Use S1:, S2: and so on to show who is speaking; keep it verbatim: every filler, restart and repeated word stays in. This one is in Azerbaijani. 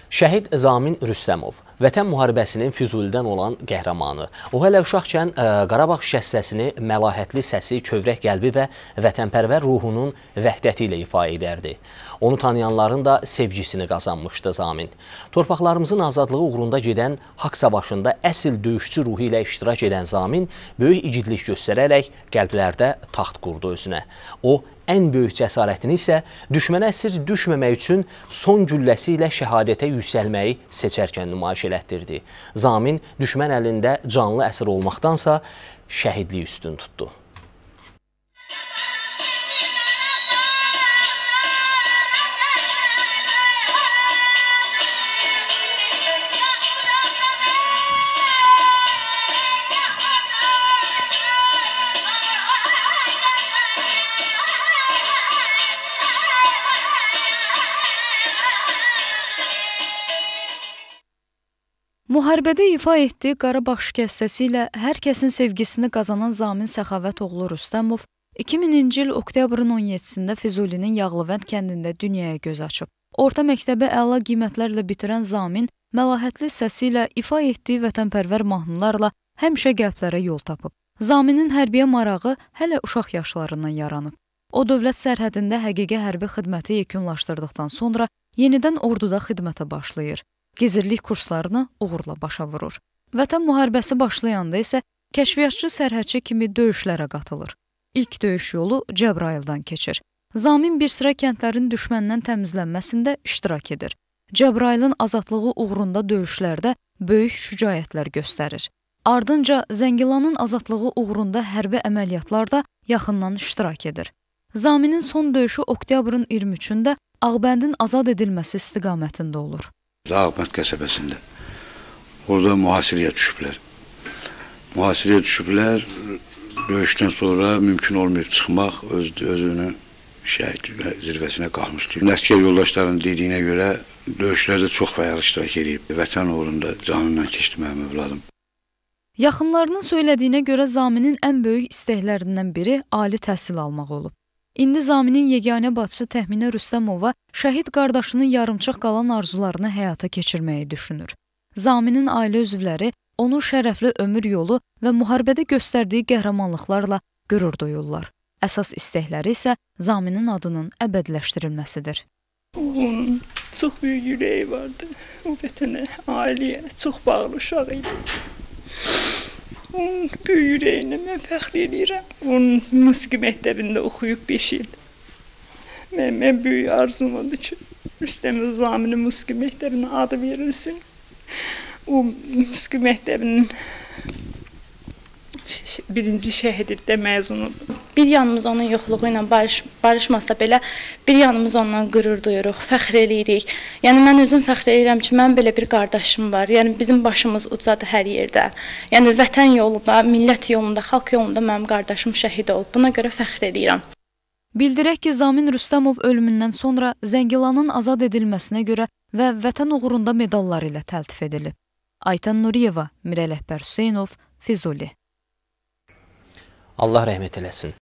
S1: Şəhid Zamin Rüstəmov, Vətən müharibəsinin Füzulidən olan qəhrəmanı. O hələ uşaqkən Qarabağ şəssəsini məlahətli səsi, kövrək qəlbi və vətənpərvər ruhunun vəhdəti ilə ifa edərdi. Onu tanıyanların da sevgisini qazanmışdı Zamin. Torpaqlarımızın azadlığı uğrunda gedən haqq savaşında əsl döyüşçü ruhu ilə iştirak edən Zamin böyük igidlik göstərərək qəlblərdə taxt qurdu özünə. O, ən böyük cəsarətini isə düşmənə əsir düşməmək üçün son gülləsi ilə şəhadətə yüksəlməyi seçərkən nümayiş elətdirdi. Zamin düşmən əlində canlı əsir olmaqdansa şəhidliyi üstün tutdu.
S2: Müharibədə ifa etdiyi Qarabağ şikəstəsi ilə hər kəsin sevgisini qazanan Zamin Səxavətoğlu Rüstəmov iki mininci il oktyabrın on yeddisində Füzulinin Yağlıvənd kəndində dünyaya göz açıb. Orta məktəbi əla qiymətlərlə bitirən Zamin məlahətli səsi ilə ifa etdiyi vətənpərvər mahnılarla həmişə qəlblərə yol tapıb. Zaminin hərbiyə marağı hələ uşaq yaşlarından yaranıb. O, dövlət sərhədində həqiqi hərbi xidməti yekunlaşdırdıqdan sonra yenidən orduda xidmətə başlayır. Gizirlik kurslarını uğurla başa vurur. Vətən müharibəsi başlayanda isə kəşfiyyatçı sərhədçi kimi döyüşlərə qatılır. İlk döyüş yolu Cəbrayıldan keçir. Zamin bir sıra kəndlərin düşməndən təmizlənməsində iştirak edir. Cəbrayılın azadlığı uğrunda döyüşlərdə böyük şücaətlər göstərir. Ardınca Zəngilanın azadlığı uğrunda hərbi əməliyyatlarda yaxından iştirak edir. Zaminin son döyüşü oktyabrın iyirmi üçündə Ağbəndin azad edilməsi istiqamətində olur.
S3: Ağbənd qəsəbəsində. Orada mühasirəyə düşüblər. Mühasirəyə düşüblər, döyüşdən sonra mümkün olmayıb çıxmaq, öz, özünün şəhid zirvəsinə qalmışdır. Əskər yoldaşlarının dediyinə görə döyüşlərdə çox fəal iştirak edib. Vətən uğrunda canından keçdi mənim övladım.
S2: Yaxınlarının söylədiyinə görə Zaminin ən böyük istəklərindən biri ali təhsil almaq olub. İndi Zaminin yeganə bacısı Təxminə Rüstəmova şəhid qardaşının yarımçıq qalan arzularını həyata keçirməyi düşünür. Zaminin ailə üzvləri onun şərəfli ömür yolu və müharibədə göstərdiyi qəhrəmanlıqlarla qürur duyurlar. Əsas istəkləri isə Zaminin adının əbədiləşdirilməsidir.
S4: Onun çox böyük ürəyi vardı. O vətənə, ailəyə çox bağlı uşaq idi. Onun böyük ürəyinə mən fəxr edirəm. Onun musiqi məktəbində oxuyub beş il. Mən, mən böyük arzum odur ki, Rüstəmov Zaminin musiqi məktəbinə adı verilsin. O musiqi məktəbinin birinci şəhidlikdə məzunudur.
S5: Bir yanımız onun yoxluğu ilə barış, barışmasa belə, bir yanımız ondan qürur duyuruq, fəxr eləyirik. Yəni, mən özüm fəxr eləyirəm ki, mən belə bir qardaşım var. Yəni, bizim başımız ucadır hər yerdə. Yəni, vətən yolunda, millət yolunda, xalq yolunda mənim qardaşım şəhid olub. Buna görə fəxr eləyirəm.
S2: Bildirək ki, Zamin Rüstəmov ölümündən sonra Zəngilanın azad edilməsinə görə və vətən uğrunda medalları ilə təltif edilib. Aytan Nuriyeva, Mirəl Əhbər Hüseynov, Füzuli.
S1: Allah rəhmət eləsin.